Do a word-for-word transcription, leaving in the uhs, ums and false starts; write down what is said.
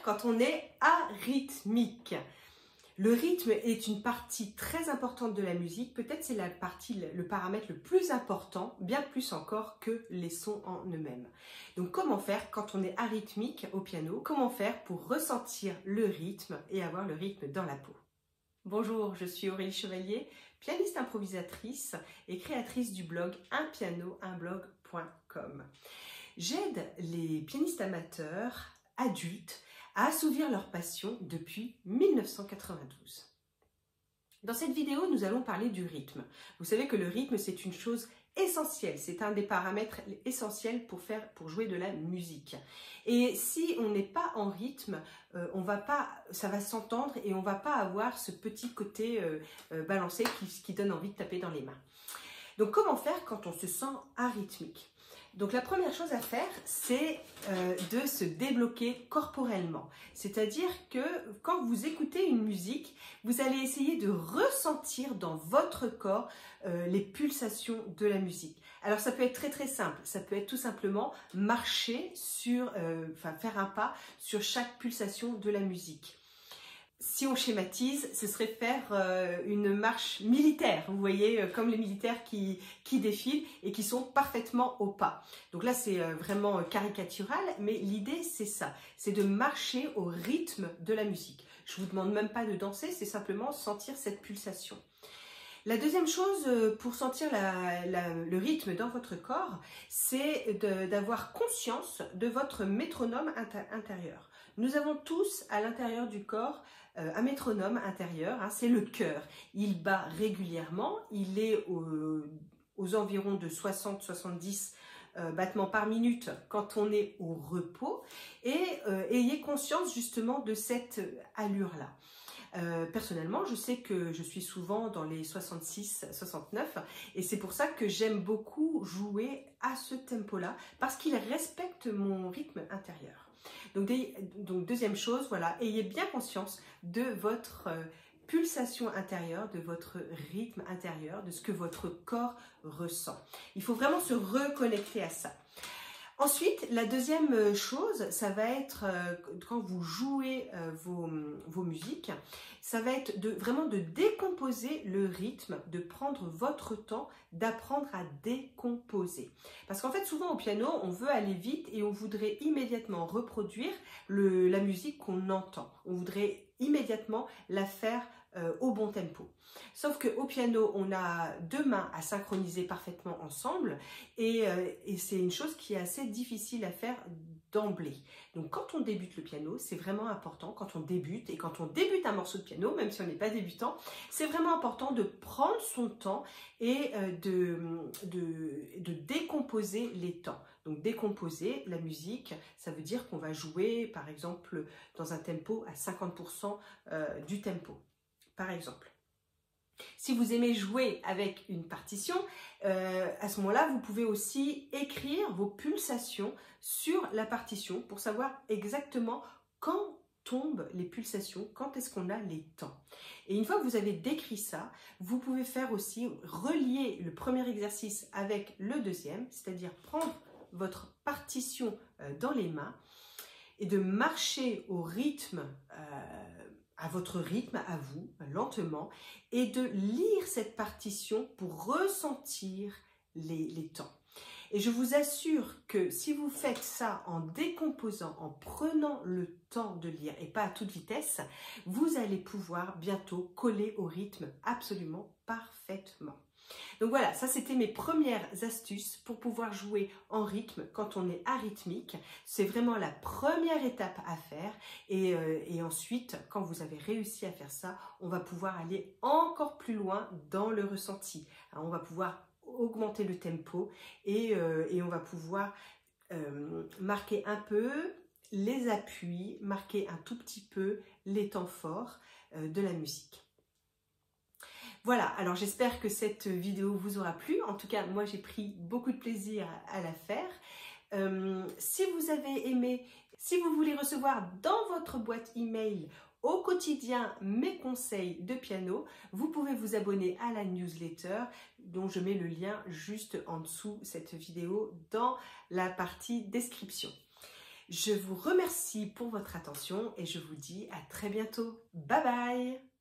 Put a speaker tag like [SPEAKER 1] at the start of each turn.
[SPEAKER 1] quand on est arythmique? Le rythme est une partie très importante de la musique, peut-être c'est la partie, le paramètre le plus important, bien plus encore que les sons en eux-mêmes. Donc comment faire quand on est arythmique au piano? Comment faire pour ressentir le rythme et avoir le rythme dans la peau? Bonjour, je suis Aurélie Chevalier, pianiste improvisatrice et créatrice du blog un piano un blog point com. J'aide les pianistes amateurs, adultes, à assouvir leur passion depuis mille neuf cent quatre-vingt-douze. Dans cette vidéo, nous allons parler du rythme. Vous savez que le rythme, c'est une chose essentielle, c'est un des paramètres essentiels pour faire, pour jouer de la musique. Et si on n'est pas en rythme, euh, on va pas, ça va s'entendre et on va pas avoir ce petit côté euh, euh, balancé qui, qui donne envie de taper dans les mains. Donc comment faire quand on se sent arythmique? Donc la première chose à faire, c'est euh, de se débloquer corporellement. C'est-à-dire que quand vous écoutez une musique, vous allez essayer de ressentir dans votre corps euh, les pulsations de la musique. Alors ça peut être très très simple, ça peut être tout simplement marcher sur, euh, enfin faire un pas sur chaque pulsation de la musique. Si on schématise, ce serait faire euh, une marche militaire, vous voyez, euh, comme les militaires qui, qui défilent et qui sont parfaitement au pas. Donc là, c'est euh, vraiment euh, caricatural, mais l'idée, c'est ça, c'est de marcher au rythme de la musique. Je vous demande même pas de danser, c'est simplement sentir cette pulsation. La deuxième chose pour sentir la, la, le rythme dans votre corps, c'est d'avoir conscience de votre métronome intérieur. Nous avons tous à l'intérieur du corps euh, un métronome intérieur, hein, c'est le cœur. Il bat régulièrement, il est au, aux environs de soixante à soixante-dix euh, battements par minute quand on est au repos, et euh, ayez conscience justement de cette allure-là. Euh, personnellement, je sais que je suis souvent dans les soixante-six à soixante-neuf et c'est pour ça que j'aime beaucoup jouer à ce tempo-là parce qu'il respecte mon rythme intérieur. Donc, des, donc deuxième chose, voilà, ayez bien conscience de votre euh, pulsation intérieure, de votre rythme intérieur, de ce que votre corps ressent. Il faut vraiment se reconnecter à ça. Ensuite, la deuxième chose, ça va être euh, quand vous jouez euh, vos, vos musiques, ça va être de, vraiment de décomposer le rythme, de prendre votre temps, d'apprendre à décomposer. Parce qu'en fait, souvent au piano, on veut aller vite et on voudrait immédiatement reproduire le, la musique qu'on entend. On voudrait immédiatement la faire Euh, au bon tempo. Sauf qu'au piano, on a deux mains à synchroniser parfaitement ensemble et, euh, et c'est une chose qui est assez difficile à faire d'emblée. Donc quand on débute le piano, c'est vraiment important, quand on débute et quand on débute un morceau de piano, même si on n'est pas débutant, c'est vraiment important de prendre son temps et euh, de, de, de décomposer les temps. Donc décomposer la musique, ça veut dire qu'on va jouer par exemple dans un tempo à cinquante pour cent euh, du tempo. Par exemple, si vous aimez jouer avec une partition, euh, à ce moment-là, vous pouvez aussi écrire vos pulsations sur la partition pour savoir exactement quand tombent les pulsations, quand est-ce qu'on a les temps. Et une fois que vous avez décrit ça, vous pouvez faire aussi relier le premier exercice avec le deuxième, c'est-à-dire prendre votre partition euh, dans les mains et de marcher au rythme euh, à votre rythme, à vous, lentement, et de lire cette partition pour ressentir les, les temps. Et je vous assure que si vous faites ça en décomposant, en prenant le temps de lire et pas à toute vitesse, vous allez pouvoir bientôt coller au rythme absolument parfaitement. Donc voilà, ça c'était mes premières astuces pour pouvoir jouer en rythme quand on est arythmique. C'est vraiment la première étape à faire et, euh, et ensuite, quand vous avez réussi à faire ça, on va pouvoir aller encore plus loin dans le ressenti. Alors, on va pouvoir augmenter le tempo et, euh, et on va pouvoir euh, marquer un peu les appuis, marquer un tout petit peu les temps forts euh, de la musique. Voilà, alors j'espère que cette vidéo vous aura plu. En tout cas, moi j'ai pris beaucoup de plaisir à la faire. Euh, si vous avez aimé, si vous voulez recevoir dans votre boîte email au quotidien mes conseils de piano, vous pouvez vous abonner à la newsletter dont je mets le lien juste en dessous de cette vidéo dans la partie description. Je vous remercie pour votre attention et je vous dis à très bientôt. Bye bye!